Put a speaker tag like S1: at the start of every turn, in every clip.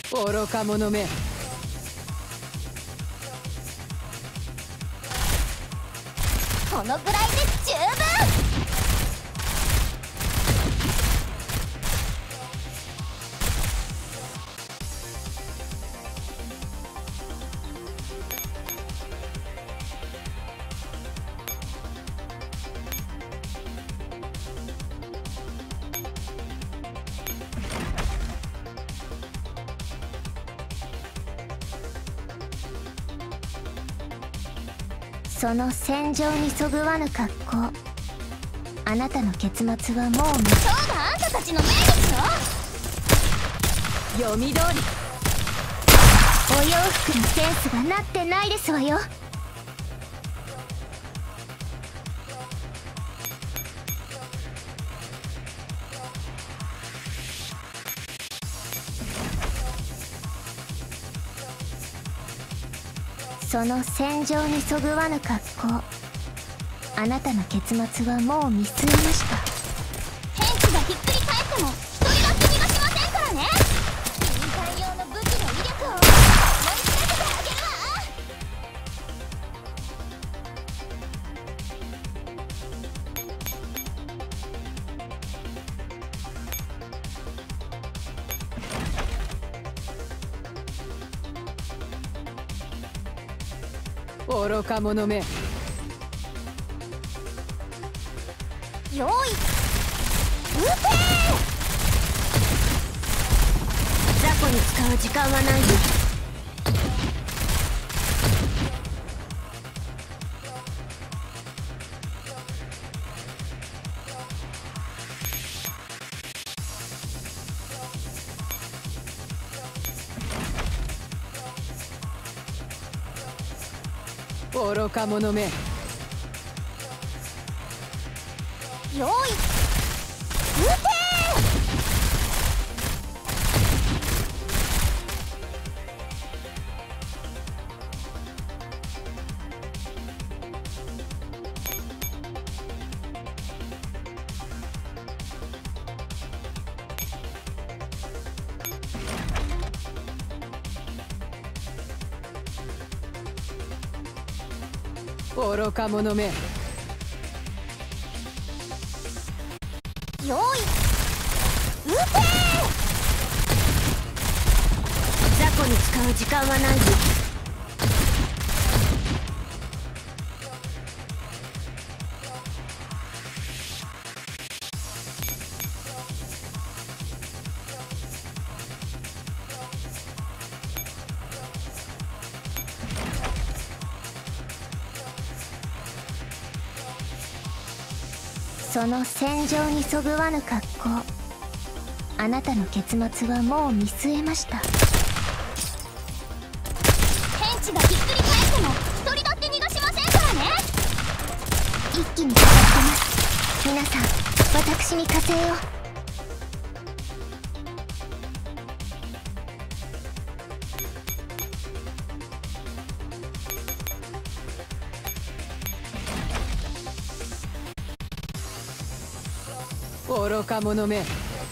S1: 愚か者め。
S2: このぐらいで十分。その戦場にそぐわぬ格好、あなたの結末はもうそうだ、あんたたちの命日よ。読み通り。お洋服のセンスがなってないですわよ。その戦場にそぐわぬ格好、あなたの結末はもう見据えました。兵士がひっくり返っても一人だって逃がしませんからね。民間用の武器の威力を思い知らせてあげるわ。
S1: 愚か者め。
S2: 用意、撃てー。雑魚に使う時間はないよ。
S1: 愚か者め。
S2: 用意、撃て
S1: 愚か者め。
S2: 用意、撃てー。雑魚に使う時間はないよ。その戦場にそぐわぬ格好、あなたの結末はもう見据えました。変地がひっくり返っても一人だって逃がしませんからね。一気にかかってます。皆さん、私に加勢を。
S1: 愚か者め。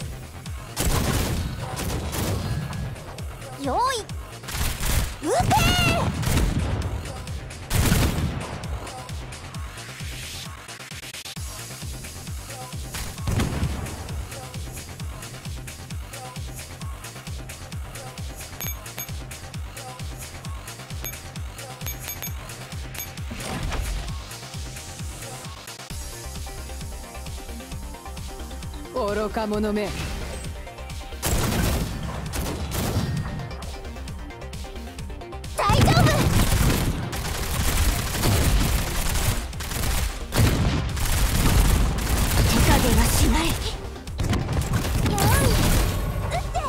S2: 用意、撃て
S1: 愚か者め。
S2: 大丈夫。手加減はしない。用意、撃って。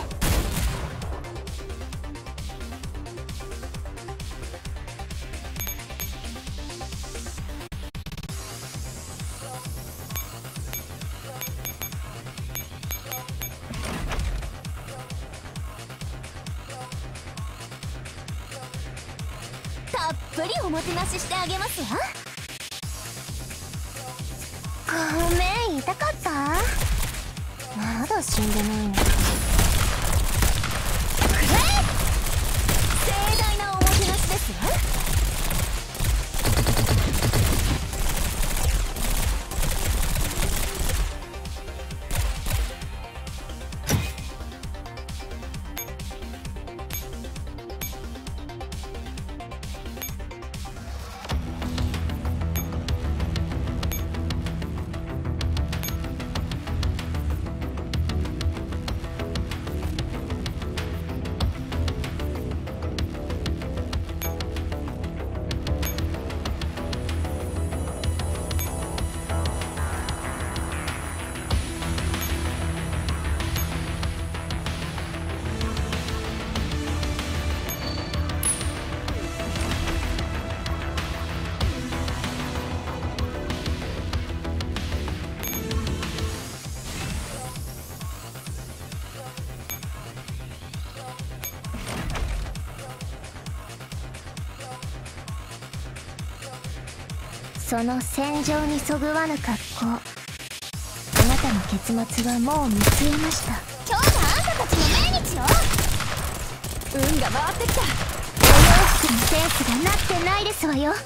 S2: たっぷりおもてなししてあげますわ。ごめん、痛かった？まだ死んでないの。くれ！ その戦場にそぐわぬ格好、あなたの結末はもう見据えました。今日があんたたちの命日よ。
S1: 運が回ってきた。
S2: お洋服のセンスがなってないですわよ。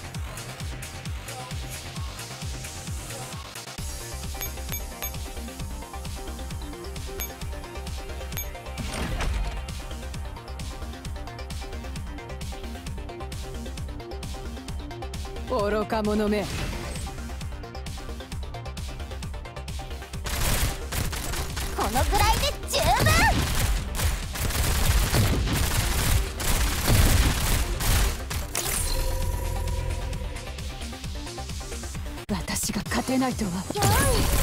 S1: 愚か者め。
S2: このぐらいで十分。
S1: 私が勝てないとは。
S2: よーい。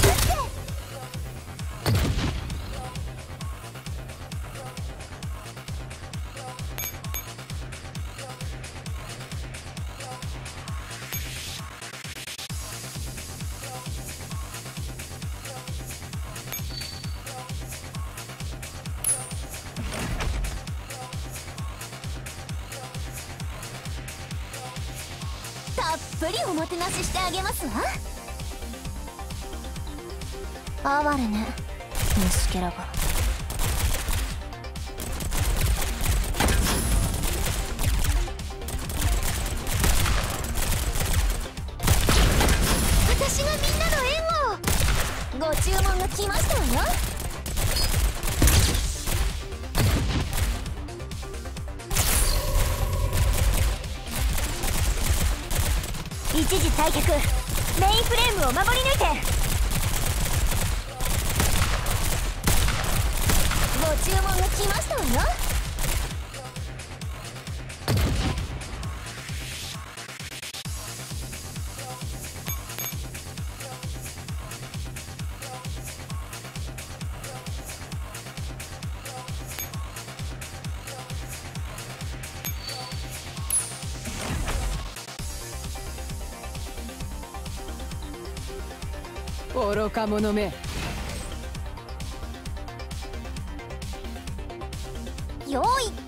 S2: たっぷりおもてなししてあげますわ。哀れね、虫けらが。私がみんなの援護を。ご注文が来ましたわよ。一時退却。メインフレームを守り抜いて。ご注文が来ましたわよ。
S1: 愚か者め。
S2: よーい、撃て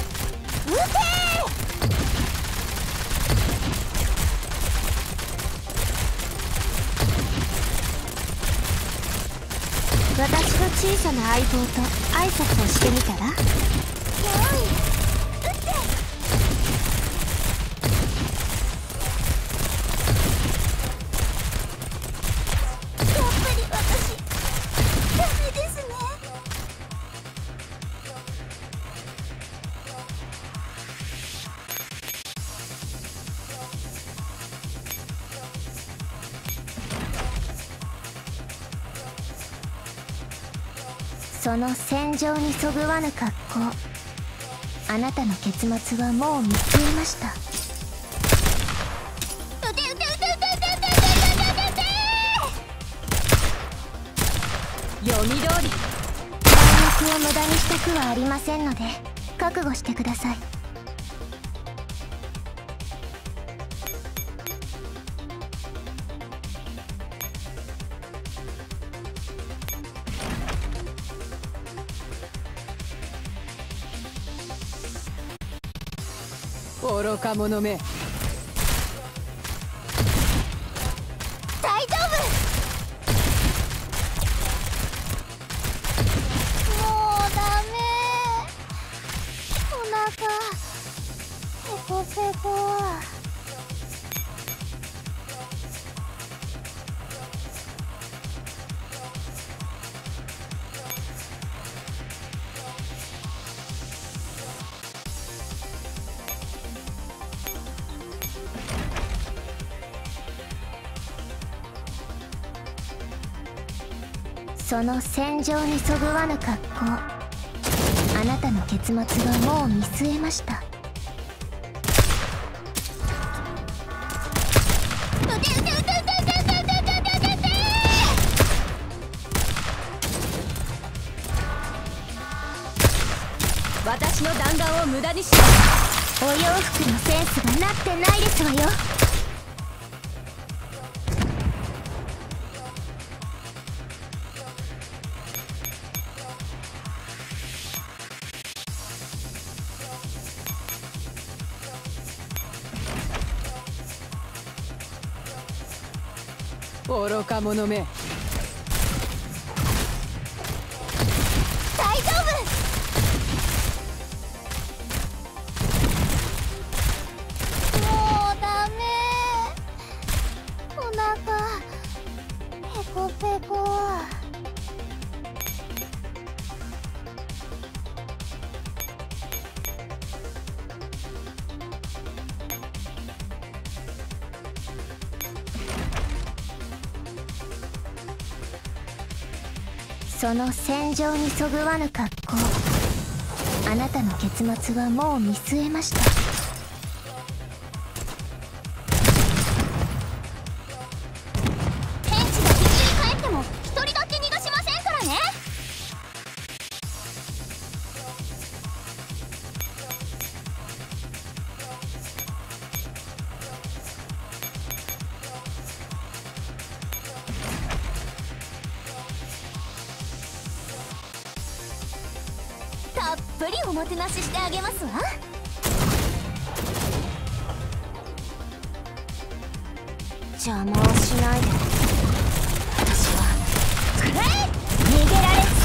S2: ー。私の小さな相棒と挨拶をしてみたら。よーい、撃って。その戦場にそぐわぬ格好、あなたの結末はもう見据えました。撃て撃て撃て撃て撃て撃て撃て撃て。
S1: 読み通り。
S2: 弾薬を無駄にしたくはありませんので覚悟してください。
S1: 愚か者め。
S2: 大丈夫。もうダメ。お腹ペコペコ。その戦場にそぐわぬ格好、あなたの結末はもう見据えました。
S1: 私の弾丸を無駄にしない。
S2: お洋服のセンスがなってないですわよ。
S1: 愚か者め。
S2: 大丈夫。もうダメ。お腹ペコペコ。その戦場にそぐわぬ格好、あなたの結末はもう見据えました。天使がひっくり返っても一人だけ逃がしませんからね。たっぷりおもてなししてあげますわ。邪魔をしないで。私は逃げられず。